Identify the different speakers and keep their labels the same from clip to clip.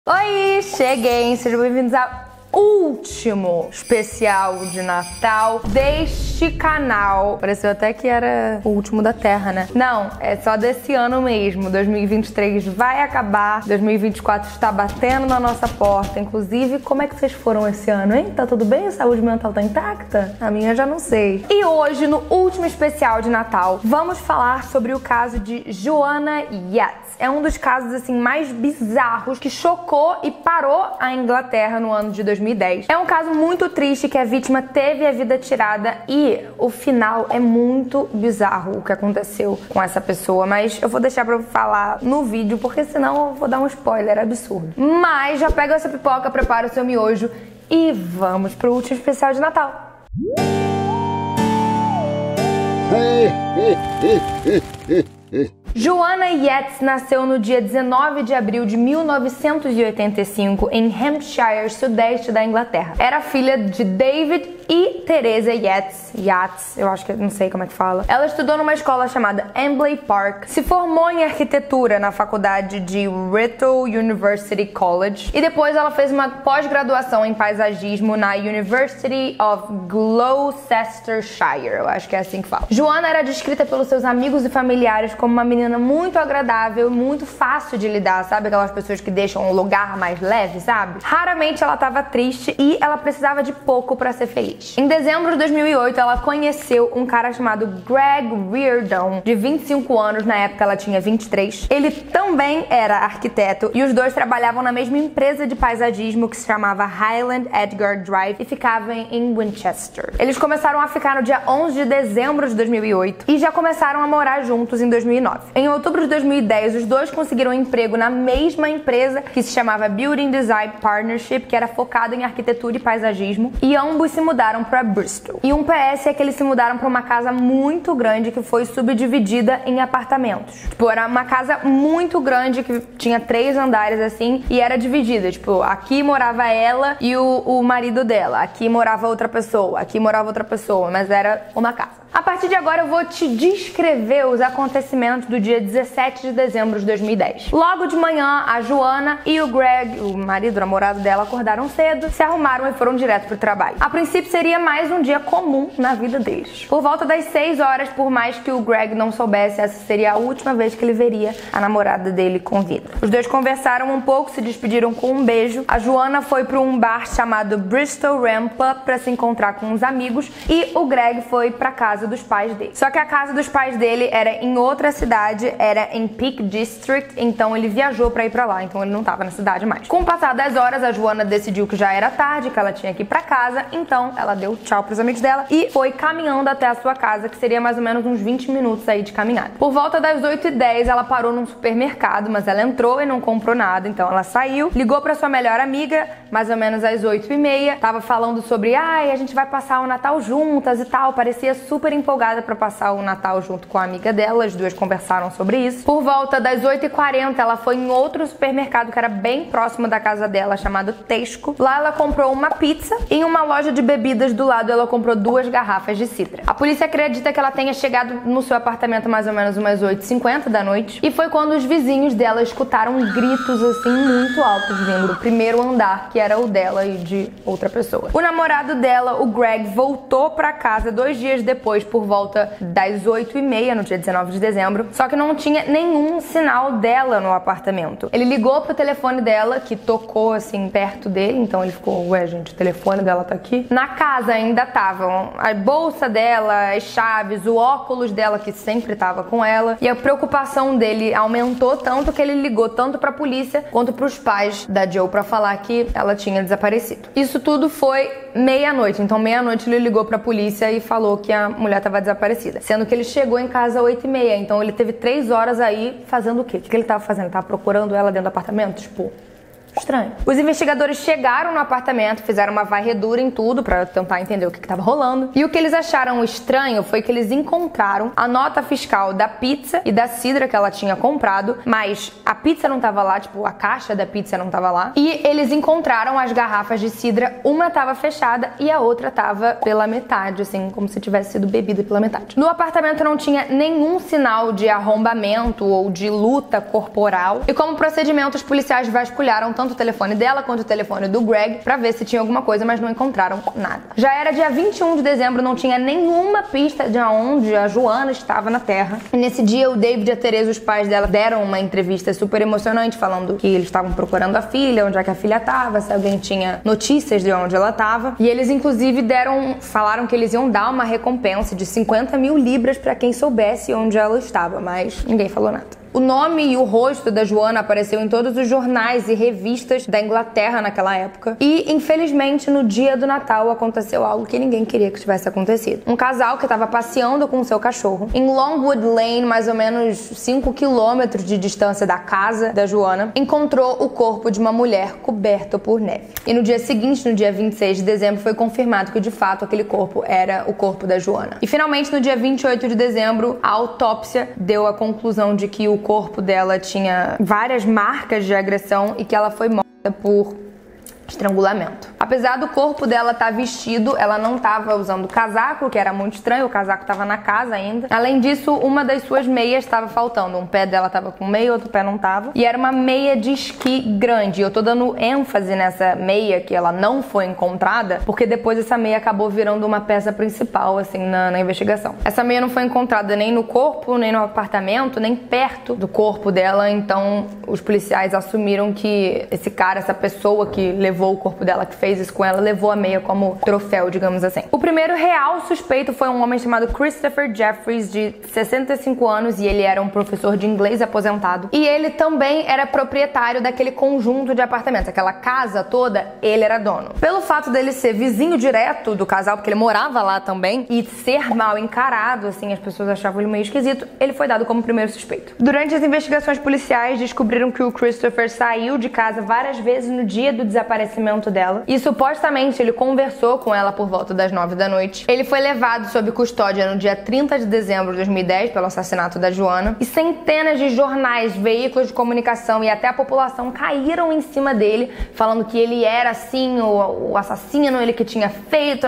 Speaker 1: Oi, cheguei! Sejam bem-vindos ao último especial de Natal deste canal. Pareceu até que era o último da Terra, né? Não, é só desse ano mesmo. 2023 vai acabar, 2024 está batendo na nossa porta. Inclusive, como é que vocês foram esse ano, hein? Tá tudo bem? A saúde mental tá intacta? A minha já não sei. E hoje, no último especial de Natal, vamos falar sobre o caso de Joanna Yates. É um dos casos, assim, mais bizarros que chocou e parou a Inglaterra no ano de 2010. É um caso muito triste que a vítima teve a vida tirada e o final é muito bizarro o que aconteceu com essa pessoa, mas eu vou deixar pra falar no vídeo porque senão eu vou dar um spoiler absurdo. Mas já pega essa pipoca, prepara o seu miojo e vamos pro último especial de Natal. Joanna Yates nasceu no dia 19 de abril de 1985 em Hampshire, sudeste da Inglaterra. Era filha de David e Teresa Yates, eu acho que não sei como é que fala. Ela estudou numa escola chamada Embley Park, se formou em arquitetura na faculdade de Wrexham University College e depois ela fez uma pós-graduação em paisagismo na University of Gloucestershire, eu acho que é assim que fala. Joanna era descrita pelos seus amigos e familiares como uma menina muito agradável e muito fácil de lidar, sabe? Aquelas pessoas que deixam o lugar mais leve, sabe? Raramente ela estava triste e ela precisava de pouco para ser feliz. Em dezembro de 2008, ela conheceu um cara chamado Greg Reardon, de 25 anos, na época ela tinha 23. Ele também era arquiteto e os dois trabalhavam na mesma empresa de paisagismo que se chamava Highland Edgar Drive e ficava em Winchester. Eles começaram a ficar no dia 11 de dezembro de 2008 e já começaram a morar juntos em 2009. Em outubro de 2010, os dois conseguiram um emprego na mesma empresa que se chamava Building Design Partnership, que era focada em arquitetura e paisagismo, e ambos se mudaram para Bristol. E um PS é que eles se mudaram para uma casa muito grande que foi subdividida em apartamentos. Tipo, era uma casa muito grande que tinha 3 andares assim e era dividida. Tipo, aqui morava ela e o marido dela, aqui morava outra pessoa, aqui morava outra pessoa, mas era uma casa. A partir de agora eu vou te descrever os acontecimentos do dia 17 de dezembro de 2010. Logo de manhã, a Joanna e o Greg, o marido, o namorado dela, acordaram cedo, se arrumaram e foram direto pro trabalho. A princípio seria mais um dia comum na vida deles. Por volta das 6 horas, por mais que o Greg não soubesse, essa seria a última vez que ele veria a namorada dele com vida. Os dois conversaram um pouco, se despediram com um beijo. A Joanna foi para um bar chamado Bristol Ram Pub para se encontrar com uns amigos e o Greg foi para casa dos pais dele. Só que a casa dos pais dele era em outra cidade, era em Peak District, então ele viajou pra ir pra lá, então ele não tava na cidade mais. Com o passar das horas, a Joanna decidiu que já era tarde, que ela tinha que ir pra casa, então ela deu tchau pros amigos dela e foi caminhando até a sua casa, que seria mais ou menos uns 20 minutos aí de caminhada. Por volta das 8h10, ela parou num supermercado, mas ela entrou e não comprou nada, então ela saiu, ligou pra sua melhor amiga, mais ou menos às 8h30, tava falando sobre, a gente vai passar o Natal juntas e tal, parecia super empolgada pra passar o Natal junto com a amiga dela, as duas conversaram sobre isso. Por volta das 8h40, ela foi em outro supermercado que era bem próximo da casa dela, chamado Tesco. Lá ela comprou uma pizza e em uma loja de bebidas do lado ela comprou 2 garrafas de cidra. A polícia acredita que ela tenha chegado no seu apartamento mais ou menos umas 8h50 da noite e foi quando os vizinhos dela escutaram gritos assim muito altos vindo do primeiro andar, que era o dela e de outra pessoa. O namorado dela, o Greg, voltou pra casa 2 dias depois, por volta das 8h30, no dia 19 de dezembro, só que não tinha nenhum sinal dela no apartamento. Ele ligou pro telefone dela, que tocou assim perto dele, então ele ficou, ué gente, o telefone dela tá aqui. Na casa ainda estavam a bolsa dela, as chaves, o óculos dela, que sempre tava com ela, e a preocupação dele aumentou tanto que ele ligou tanto pra polícia quanto pros pais da Joe pra falar que ela tinha desaparecido. Isso tudo foi meia-noite, então meia-noite ele ligou pra polícia e falou que a mulher tava desaparecida, sendo que ele chegou em casa às 8h30, então ele teve 3 horas aí fazendo o quê? O que ele tava fazendo? Ele tava procurando ela dentro do apartamento? Tipo, estranho. Os investigadores chegaram no apartamento, fizeram uma varredura em tudo pra tentar entender o que tava rolando. E o que eles acharam estranho foi que eles encontraram a nota fiscal da pizza e da cidra que ela tinha comprado, mas a pizza não tava lá, tipo, a caixa da pizza não tava lá. E eles encontraram as garrafas de cidra, uma tava fechada e a outra tava pela metade, assim, como se tivesse sido bebida pela metade. No apartamento não tinha nenhum sinal de arrombamento ou de luta corporal. E como procedimento, os policiais vasculharam tanto o telefone dela quanto o telefone do Greg pra ver se tinha alguma coisa, mas não encontraram nada. Já era dia 21 de dezembro, não tinha nenhuma pista de onde a Joana estava na Terra. E nesse dia, o David e a Teresa, os pais dela, deram uma entrevista super emocionante, falando que eles estavam procurando a filha, onde é que a filha estava, se alguém tinha notícias de onde ela estava. E eles, inclusive, falaram que eles iam dar uma recompensa de 50 mil libras pra quem soubesse onde ela estava, mas ninguém falou nada. O nome e o rosto da Joana apareceu em todos os jornais e revistas da Inglaterra naquela época. E, infelizmente, no dia do Natal aconteceu algo que ninguém queria que tivesse acontecido. Um casal que estava passeando com seu cachorro em Longwood Lane, mais ou menos 5 quilômetros de distância da casa da Joana, encontrou o corpo de uma mulher coberta por neve. E no dia seguinte, no dia 26 de dezembro, foi confirmado que, de fato, aquele corpo era o corpo da Joana. E, finalmente, no dia 28 de dezembro, a autópsia deu a conclusão de que o corpo dela tinha várias marcas de agressão e que ela foi morta por estrangulamento. Apesar do corpo dela estar vestido, ela não estava usando casaco, que era muito estranho, o casaco estava na casa ainda. Além disso, uma das suas meias estava faltando. Um pé dela estava com meia, outro pé não estava. E era uma meia de esqui grande. Eu tô dando ênfase nessa meia que ela não foi encontrada, porque depois essa meia acabou virando uma peça principal, assim, na investigação. Essa meia não foi encontrada nem no corpo, nem no apartamento, nem perto do corpo dela, então os policiais assumiram que esse cara, essa pessoa que levou o corpo dela, que fez isso com ela, levou a meia como troféu, digamos assim. O primeiro real suspeito foi um homem chamado Christopher Jeffries, de 65 anos, e ele era um professor de inglês aposentado. E ele também era proprietário daquele conjunto de apartamentos, aquela casa toda, ele era dono. Pelo fato dele ser vizinho direto do casal, porque ele morava lá também, e ser mal encarado, assim, as pessoas achavam ele meio esquisito, ele foi dado como primeiro suspeito. Durante as investigações policiais, descobriram que o Christopher saiu de casa várias vezes no dia do desaparecimento dela e supostamente ele conversou com ela por volta das 9 da noite. Ele foi levado sob custódia no dia 30 de dezembro de 2010 pelo assassinato da Joana e centenas de jornais, veículos de comunicação e até a população caíram em cima dele, falando que ele era assim o assassino, ele que tinha feito,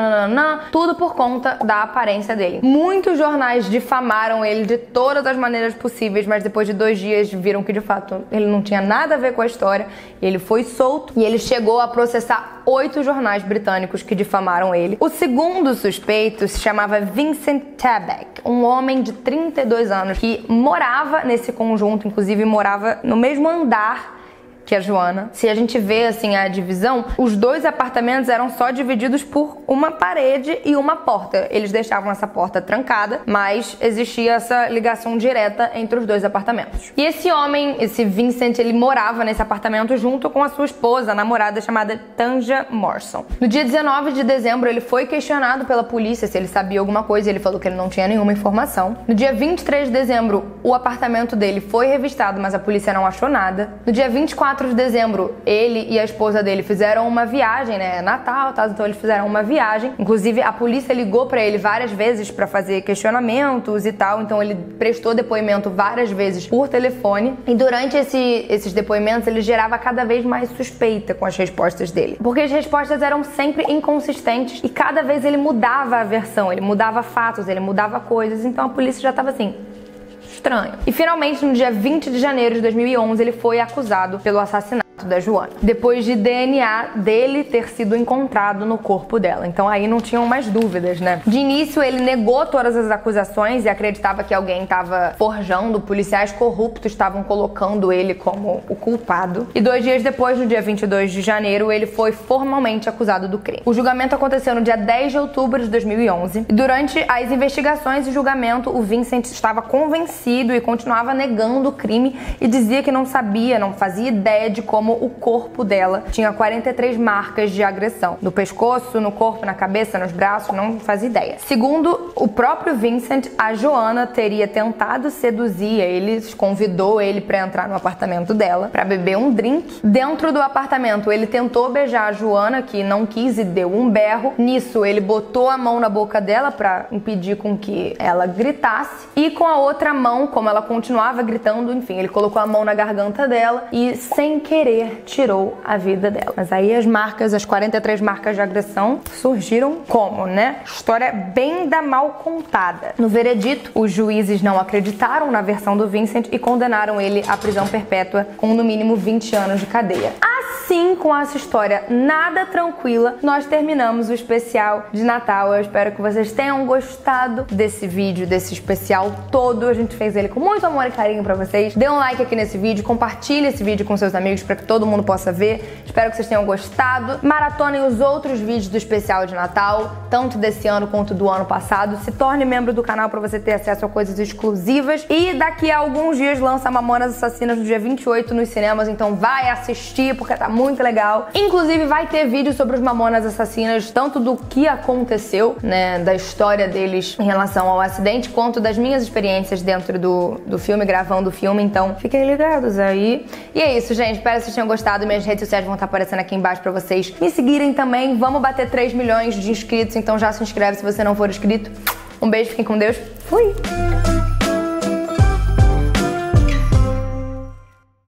Speaker 1: tudo por conta da aparência dele. Muitos jornais difamaram ele de todas as maneiras possíveis, mas depois de 2 dias viram que de fato ele não tinha nada a ver com a história, ele foi solto e ele chegou a processar 8 jornais britânicos que difamaram ele. O segundo suspeito se chamava Vincent Tabak, um homem de 32 anos que morava nesse conjunto, inclusive morava no mesmo andar que a Joana. Se a gente vê assim a divisão, os 2 apartamentos eram só divididos por uma parede e uma porta. Eles deixavam essa porta trancada, mas existia essa ligação direta entre os 2 apartamentos. E esse homem, esse Vincent, ele morava nesse apartamento junto com a sua esposa, a namorada chamada Tanja Morrison. No dia 19 de dezembro, ele foi questionado pela polícia se ele sabia alguma coisa e ele falou que ele não tinha nenhuma informação. No dia 23 de dezembro, o apartamento dele foi revistado, mas a polícia não achou nada. No dia 24 de dezembro, ele e a esposa dele fizeram uma viagem, né? Natal, tá? Então eles fizeram uma viagem. Inclusive, a polícia ligou pra ele várias vezes pra fazer questionamentos e tal. Então ele prestou depoimento várias vezes por telefone. E durante esses depoimentos, ele gerava cada vez mais suspeita com as respostas dele. Porque as respostas eram sempre inconsistentes e cada vez ele mudava a versão, ele mudava fatos, ele mudava coisas. Então a polícia já tava assim, estranho. E finalmente, no dia 20 de janeiro de 2011, ele foi acusado pelo assassinato da Joana, depois de DNA dele ter sido encontrado no corpo dela. Então aí não tinham mais dúvidas, né? De início, ele negou todas as acusações e acreditava que alguém estava forjando, policiais corruptos estavam colocando ele como o culpado. E 2 dias depois, no dia 22 de janeiro, ele foi formalmente acusado do crime. O julgamento aconteceu no dia 10 de outubro de 2011. E durante as investigações e julgamento, o Vincent estava convencido e continuava negando o crime e dizia que não sabia, não fazia ideia de como o corpo dela tinha 43 marcas de agressão. No pescoço, no corpo, na cabeça, nos braços, não fazia ideia. Segundo o próprio Vincent, a Joana teria tentado seduzir ele, convidou ele para entrar no apartamento dela, para beber um drink. Dentro do apartamento, ele tentou beijar a Joana, que não quis e deu um berro. Nisso, ele botou a mão na boca dela para impedir com que ela gritasse. E com a outra mão, como ela continuava gritando, enfim, ele colocou a mão na garganta dela e, sem querer, hacker tirou a vida dela. Mas aí as 43 marcas de agressão surgiram como, né? História bem da mal contada. No veredito, os juízes não acreditaram na versão do Vincent e condenaram ele à prisão perpétua com no mínimo 20 anos de cadeia. Assim, com essa história nada tranquila, nós terminamos o especial de Natal. Eu espero que vocês tenham gostado desse vídeo, desse especial todo. A gente fez ele com muito amor e carinho pra vocês. Dê um like aqui nesse vídeo, compartilhe esse vídeo com seus amigos para que todo mundo possa ver. Espero que vocês tenham gostado. Maratonem os outros vídeos do especial de Natal, tanto desse ano quanto do ano passado. Se torne membro do canal para você ter acesso a coisas exclusivas. E daqui a alguns dias lança Mamonas Assassinas no dia 28 nos cinemas, então vai assistir porque tá muito legal. Inclusive vai ter vídeo sobre os Mamonas Assassinas, tanto do que aconteceu, né, da história deles em relação ao acidente, quanto das minhas experiências dentro do filme, gravando o filme, então fiquem ligados aí. E é isso, gente, espero que vocês tenham gostado. Minhas redes sociais vão estar aparecendo aqui embaixo pra vocês me seguirem também. Vamos bater 3 milhões de inscritos, então já se inscreve se você não for inscrito. Um beijo, fiquem com Deus. Fui!